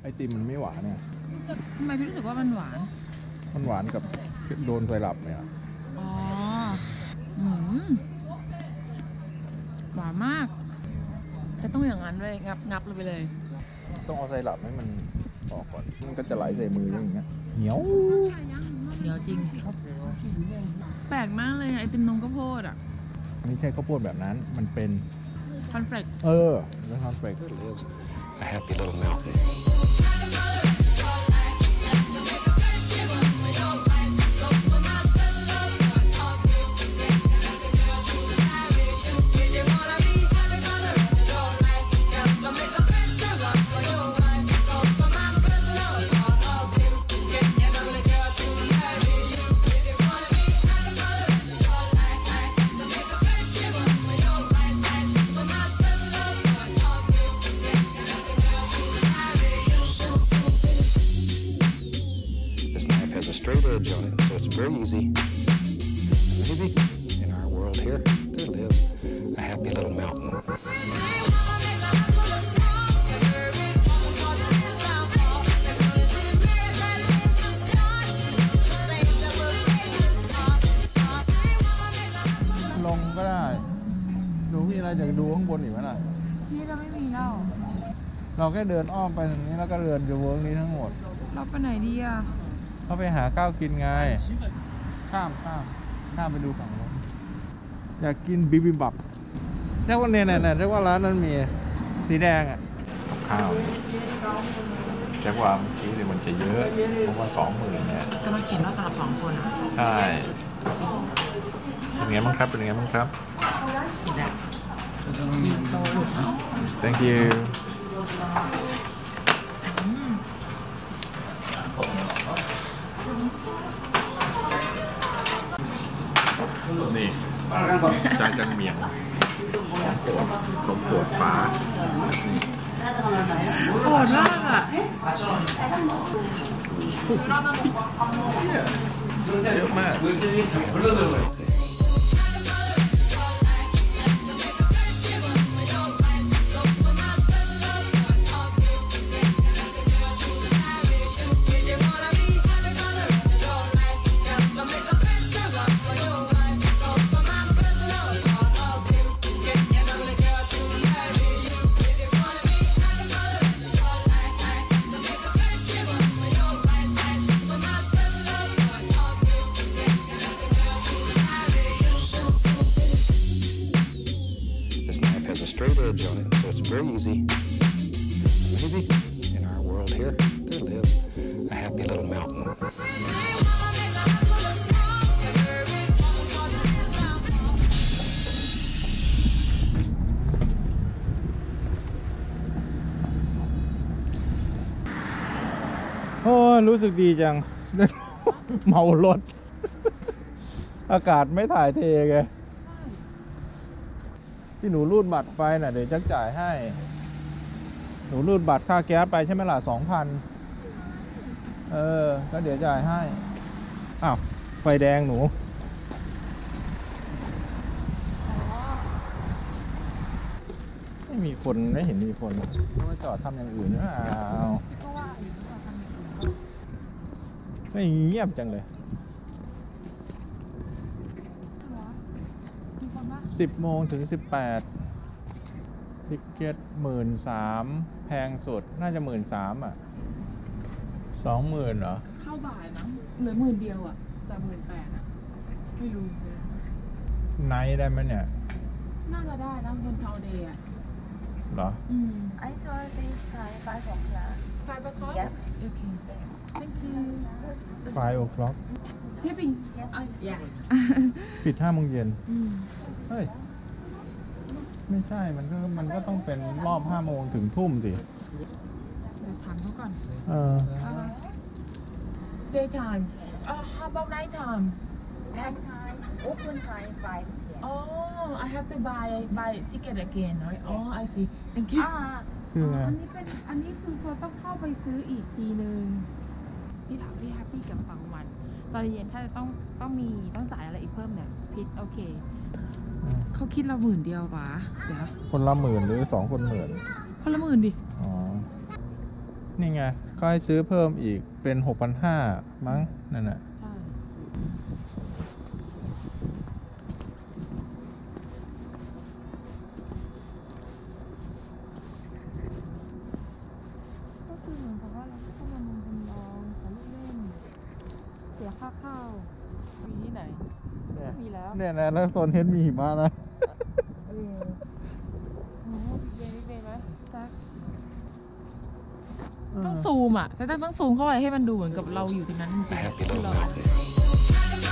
ไอติมมันไม่หวานเนี่ยทำไมพี่รู้สึกว่ามันหวานกับโดนไซรัปเนี่ยอ๋อหวานมากแต่ต้องอย่างนั้นด้วยงับลงไปเลยต้องเอาไซรัปให้มันออกก่อนมันก็จะไหลใส่มืออย่างเงี้ยเหนียวจริงแปลกมากเลยไอติมนมข้าวโพดอ่ะไม่ใช่ข้าวโพดแบบนั้นมันเป็นคอนเฟลกแล้วคอนเฟลก A happy little mountain. Straight edge on it, so it's very easy. Maybe in our world here, there live a happy little mountain. ลงก็ได้ดูมีอะไรจากดูข้างบนอีกไหมล่ะนี่เราไม่มีแล้วเราแค่เดินอ้อมไปตรงนี้แล้วก็เดินอยู่เวิร์กนี้ทั้งหมดเราไปไหนดีอ่ะเขาไปหาข้าวกินไงข้ามไปดูฝั่งนู้นอยากกินบิบิมบับเรียกว่าเนี่ยเรียกว่าร้านนั้นมีสีแดงอ่ะกับข้าวแจ็คว่าเมื่อกี้เลยมันจะเยอะเพราะว่า20,000เนี่ยก็มาเขียนว่าสำหรับ2 คนอ่ะใช่เป็นไงบ้างครับอีกแล้ว Thank youนี่จางจังเมียงสมโปรดฟ้าโหดมากอ่ะเยอะมาก Straight edge on it, so it's very easy. Maybe in our world here, there live a happy little mountain. โอ้รู้สึกดีจังเมารถอากาศไม่ถ่ายเทไงที่หนูรูดบัตรไปน่ะเดี๋ยวจะจ่ายให้หนูรูดบัตรค่าแก๊สไปใช่ไหมล่ะ 2,000ก็เดี๋ยวจ่ายให้อ้าวไฟแดงหนูไม่มีคนไม่เห็นมีคนเพราะว่าจอดทำอย่างอื่นอ้าวไม่เงียบจังเลย10 โมงถึง 18ทิเก็ต13,000แพงสุดน่าจะ13,000อ่ะ20,000เหรอเข้าบ่ายมั้งเหลือ10,000เดียวอ่ะแต่18,000อ่ะไม่รู้ไนท์ได้ไหมเนี่ยน่าจะได้นะบนทาวเดย์อ่ะเหรอ I saw this time 5 o'clock 5 o'clock okay thank you 5 o'clock tipping yeah ปิด 5 โมงเย็นเฮ้ยไม่ใช่มันก็ต้องเป็นรอบ5 โมงถึงทุ่มสิเดี๋ยวถามเขาก่อนdaytime how about night time open time 5 p.m. oh I have to buy ticket again right oh I see thank you คือไงอันนี้คือเขาต้องเข้าไปซื้ออีกทีนึงพี่ถามพี่แฮปปี้กับฟังวันตอนเย็นถ้าจะต้องจ่ายอะไรอีกเพิ่มเนี่ยพิทโอเคเขาคิดเรา10,000เดียวปะเดี๋ยวคนละ10,000หรือ2 คน10,000 คนละ10,000ดิอ๋อนี่ไงก็ให้ซื้อเพิ่มอีกเป็น 6,500 มั้งนั่นน่ะใช่ก็คือเหมือนกับว่าเราก็ต้องมาลงจำลองของลูกเล่นเสียค่าเข้ามีที่ไหนเนี่ยมีแล้วเนี่ยนะแล้วโซนเฮดมีหิมะนะโอ้โหบิ๊กเบย์ไหมแจ็คต้องซูมอ่ะแต่ต้องซูมเข้าไปให้มันดูเหมือนกับเราอยู่ตรงนั้นจริง A ๆ happy ที่ little เรา mountain.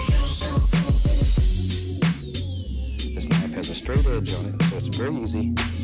This knife has a straight edge on it, so it's very easy